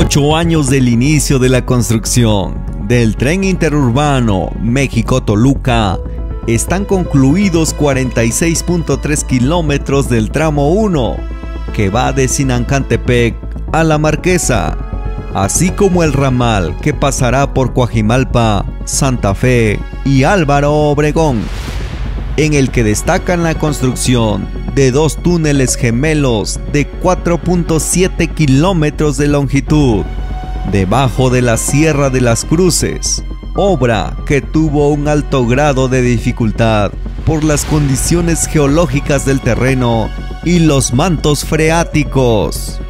8 años del inicio de la construcción del tren interurbano México-Toluca, están concluidos 46.3 kilómetros del tramo 1, que va de Sinancantepec a La Marquesa, así como el ramal que pasará por Coajimalpa, Santa Fe y Álvaro Obregón, en el que destacan la construcción de 2 túneles gemelos de 4.7 kilómetros de longitud, debajo de la Sierra de las Cruces, obra que tuvo un alto grado de dificultad por las condiciones geológicas del terreno y los mantos freáticos.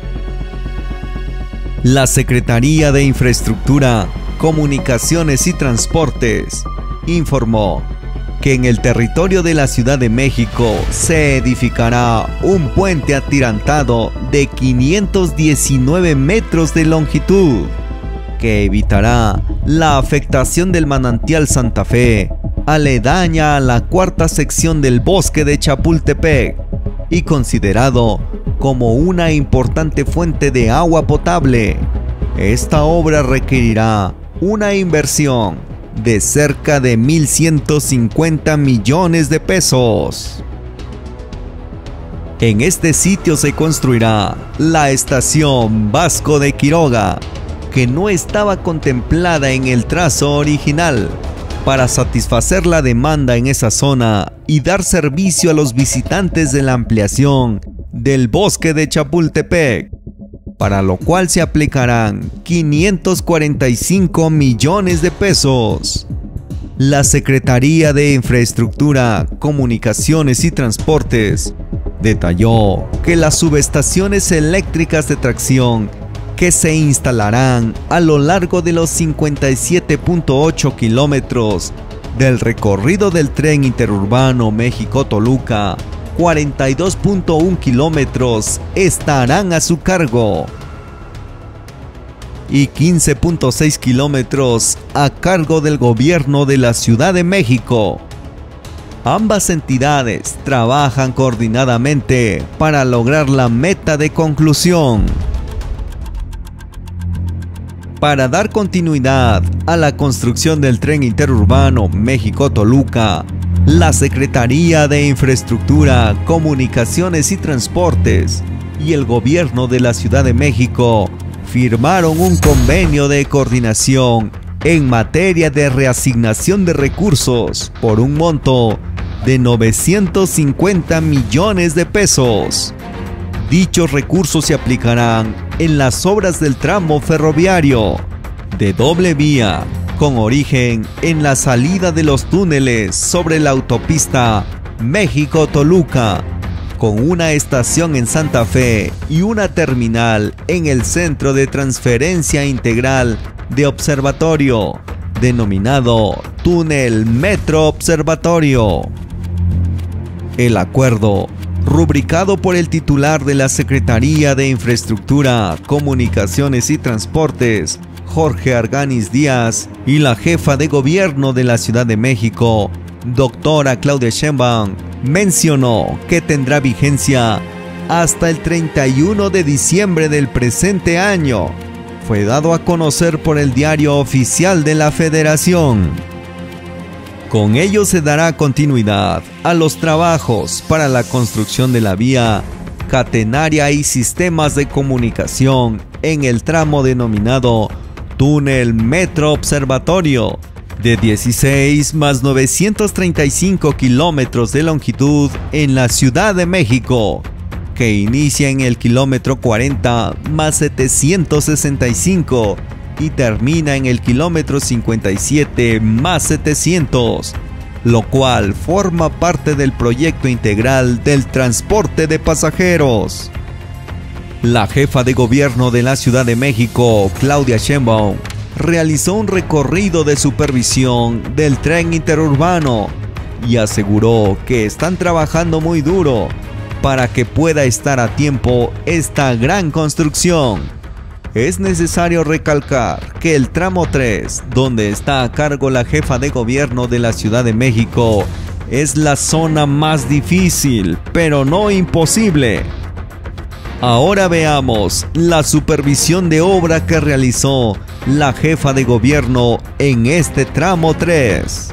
La Secretaría de Infraestructura, Comunicaciones y Transportes informó que en el territorio de la Ciudad de México se edificará un puente atirantado de 519 metros de longitud, que evitará la afectación del manantial Santa Fe, aledaña a la 4ª sección del bosque de Chapultepec, y considerado como una importante fuente de agua potable. Esta obra requerirá una inversión de cerca de 1.150 millones de pesos. En este sitio se construirá la estación Vasco de Quiroga, que no estaba contemplada en el trazo original, para satisfacer la demanda en esa zona y dar servicio a los visitantes de la ampliación del bosque de Chapultepec, para lo cual se aplicarán 545 millones de pesos. La Secretaría de Infraestructura, Comunicaciones y Transportes detalló que las subestaciones eléctricas de tracción que se instalarán a lo largo de los 57.8 kilómetros del recorrido del tren interurbano México-Toluca, 42.1 kilómetros estarán a su cargo y 15.6 kilómetros a cargo del gobierno de la Ciudad de México. Ambas entidades trabajan coordinadamente para lograr la meta de conclusión. Para dar continuidad a la construcción del tren interurbano México-Toluca, la Secretaría de Infraestructura, Comunicaciones y Transportes y el Gobierno de la Ciudad de México firmaron un convenio de coordinación en materia de reasignación de recursos por un monto de 950 millones de pesos. Dichos recursos se aplicarán en las obras del tramo ferroviario de doble vía, con origen en la salida de los túneles sobre la autopista México-Toluca, con una estación en Santa Fe y una terminal en el Centro de Transferencia Integral de Observatorio, denominado Túnel Metro Observatorio. El acuerdo, rubricado por el titular de la Secretaría de Infraestructura, Comunicaciones y Transportes, Jorge Arganis Díaz, y la jefa de gobierno de la Ciudad de México, doctora Claudia Sheinbaum, mencionó que tendrá vigencia hasta el 31 de diciembre del presente año. Fue dado a conocer por el Diario Oficial de la Federación. Con ello se dará continuidad a los trabajos para la construcción de la vía catenaria y sistemas de comunicación en el tramo denominado Túnel Metro Observatorio, de 16 más 935 kilómetros de longitud en la Ciudad de México, que inicia en el kilómetro 40 más 765 y termina en el kilómetro 57 más 700, lo cual forma parte del proyecto integral del transporte de pasajeros. La jefa de gobierno de la Ciudad de México, Claudia Sheinbaum, realizó un recorrido de supervisión del tren interurbano y aseguró que están trabajando muy duro para que pueda estar a tiempo esta gran construcción. Es necesario recalcar que el tramo 3, donde está a cargo la jefa de gobierno de la Ciudad de México, es la zona más difícil, pero no imposible. Ahora veamos la supervisión de obra que realizó la jefa de gobierno en este tramo 3.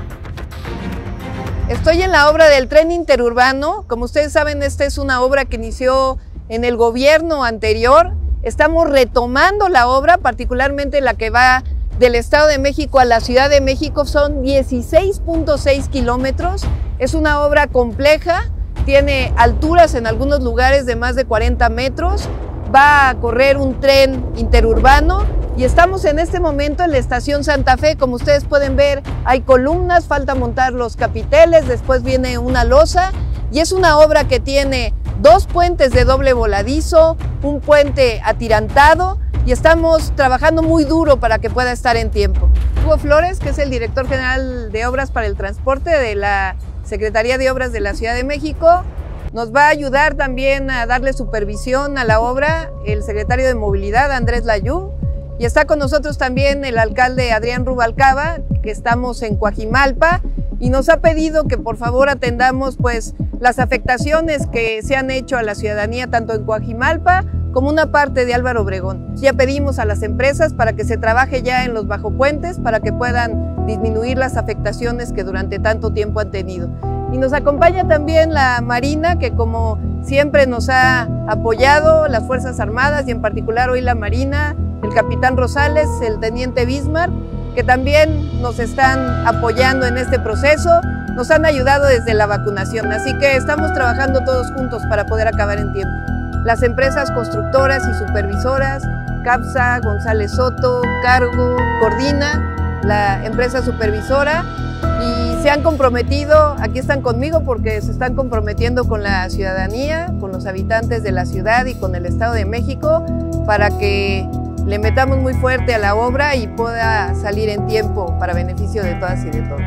Estoy en la obra del tren interurbano. Como ustedes saben, esta es una obra que inició en el gobierno anterior. Estamos retomando la obra, particularmente la que va del Estado de México a la Ciudad de México. Son 16.6 kilómetros. Es una obra compleja, tiene alturas en algunos lugares de más de 40 metros. Va a correr un tren interurbano y estamos en este momento en la estación Santa Fe. Como ustedes pueden ver, hay columnas, falta montar los capiteles, después viene una losa y es una obra que tiene 2 puentes de doble voladizo, un puente atirantado y estamos trabajando muy duro para que pueda estar en tiempo. Hugo Flores, que es el director general de Obras para el Transporte de la Secretaría de Obras de la Ciudad de México, nos va a ayudar también a darle supervisión a la obra el secretario de Movilidad, Andrés Layún, y está con nosotros también el alcalde Adrián Rubalcaba, que estamos en Coajimalpa, y nos ha pedido que por favor atendamos pues las afectaciones que se han hecho a la ciudadanía tanto en Coajimalpa como una parte de Álvaro Obregón. Ya pedimos a las empresas para que se trabaje ya en los bajopuentes para que puedan disminuir las afectaciones que durante tanto tiempo han tenido. Y nos acompaña también la Marina, que como siempre nos ha apoyado, las Fuerzas Armadas y en particular hoy la Marina, el capitán Rosales, el teniente Bismarck, que también nos están apoyando en este proceso, nos han ayudado desde la vacunación, así que estamos trabajando todos juntos para poder acabar en tiempo. Las empresas constructoras y supervisoras, CAPSA, González Soto, Cargo, Cordina, la empresa supervisora, y se han comprometido, aquí están conmigo porque se están comprometiendo con la ciudadanía, con los habitantes de la ciudad y con el Estado de México para que le metamos muy fuerte a la obra y pueda salir en tiempo para beneficio de todas y de todos.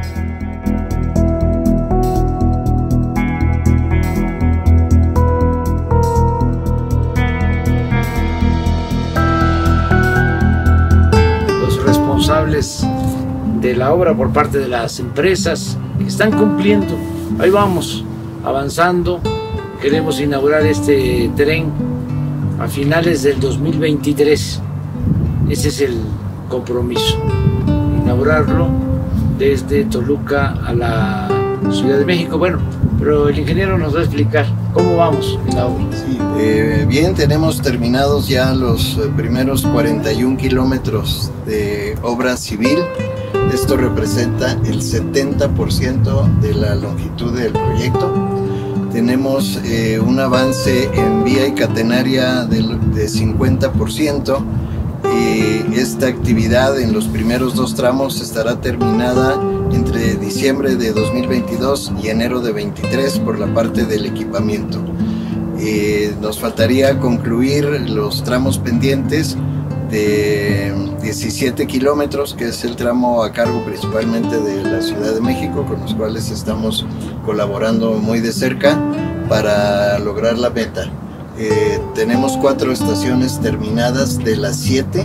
Los responsables de la obra por parte de las empresas que están cumpliendo. Ahí vamos, avanzando. Queremos inaugurar este tren a finales del 2023. Ese es el compromiso, inaugurarlo desde Toluca a la Ciudad de México. Bueno, pero el ingeniero nos va a explicar cómo vamos en la obra. Sí, bien, tenemos terminados ya los primeros 41 kilómetros de obra civil. Esto representa el 70% de la longitud del proyecto. Tenemos un avance en vía y catenaria de 50%. Esta actividad en los primeros 2 tramos estará terminada entre diciembre de 2022 y enero de 2023 por la parte del equipamiento. Nos faltaría concluir los tramos pendientes de 17 kilómetros, que es el tramo a cargo principalmente de la Ciudad de México, con los cuales estamos colaborando muy de cerca para lograr la meta. Tenemos 4 estaciones terminadas de las 7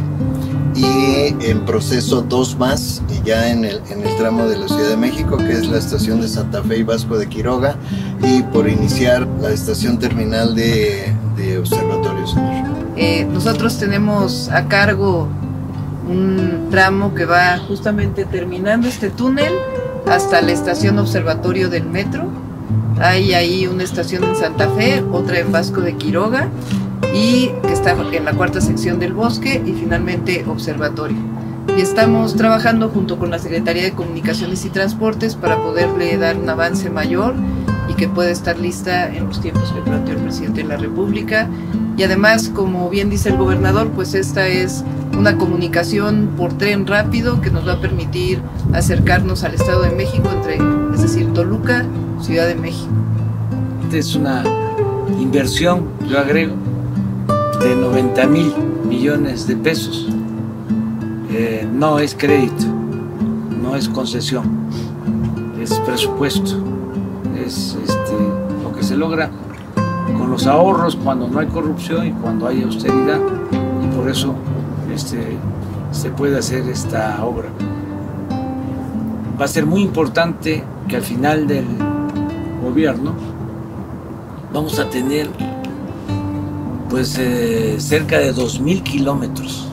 y en proceso 2 más ya en el tramo de la Ciudad de México, que es la estación de Santa Fe y Vasco de Quiroga, y por iniciar la estación terminal de Observatorio, señor. Nosotros tenemos a cargo un tramo que va justamente terminando este túnel hasta la estación Observatorio del metro. Hay ahí una estación en Santa Fe, otra en Vasco de Quiroga, y que está en la 4ª sección del Bosque, y finalmente Observatorio. Y estamos trabajando junto con la Secretaría de Comunicaciones y Transportes para poderle dar un avance mayor y que pueda estar lista en los tiempos que planteó el presidente de la República. Y además, como bien dice el gobernador, pues esta es una comunicación por tren rápido que nos va a permitir acercarnos al Estado de México, es decir, Toluca, Ciudad de México. Esta es una inversión, yo agrego, de 90,000 millones de pesos. No es crédito, no es concesión, es presupuesto, es lo que se logra con los ahorros cuando no hay corrupción y cuando hay austeridad, y por eso se puede hacer esta obra. Va a ser muy importante que al final del gobierno vamos a tener pues cerca de 2.000 kilómetros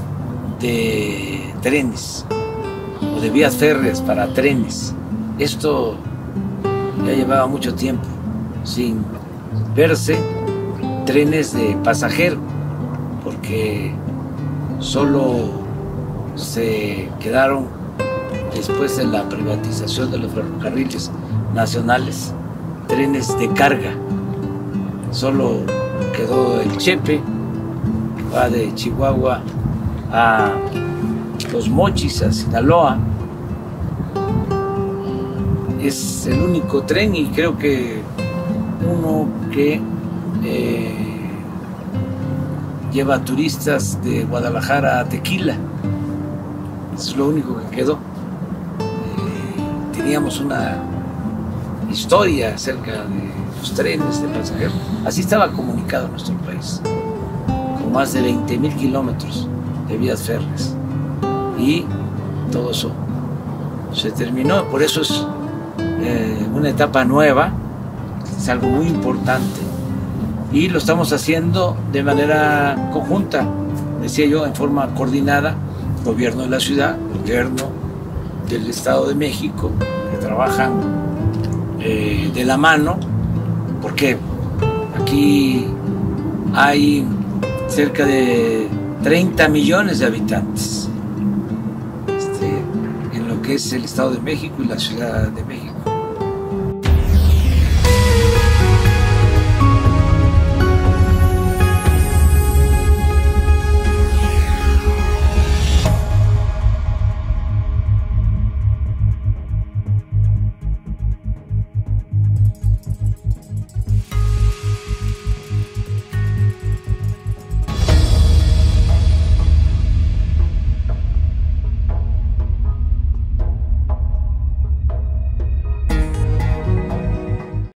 de trenes o de vías férreas para trenes. Esto ya llevaba mucho tiempo sin verse trenes de pasajero, porque solo se quedaron después de la privatización de los ferrocarriles nacionales trenes de carga. Solo quedó el Chepe, que va de Chihuahua a Los Mochis, a Sinaloa. Es el único tren, y creo que uno que lleva turistas de Guadalajara a Tequila. Es lo único que quedó. Teníamos una historia acerca de los trenes de pasajeros. Así estaba comunicado nuestro país, con más de 20.000 kilómetros de vías férreas. Y todo eso se terminó. Por eso es una etapa nueva, es algo muy importante, y lo estamos haciendo de manera conjunta, decía yo, en forma coordinada, gobierno de la ciudad, gobierno del Estado de México, que trabajan de la mano, porque aquí hay cerca de 30 millones de habitantes en lo que es el Estado de México y la Ciudad de México.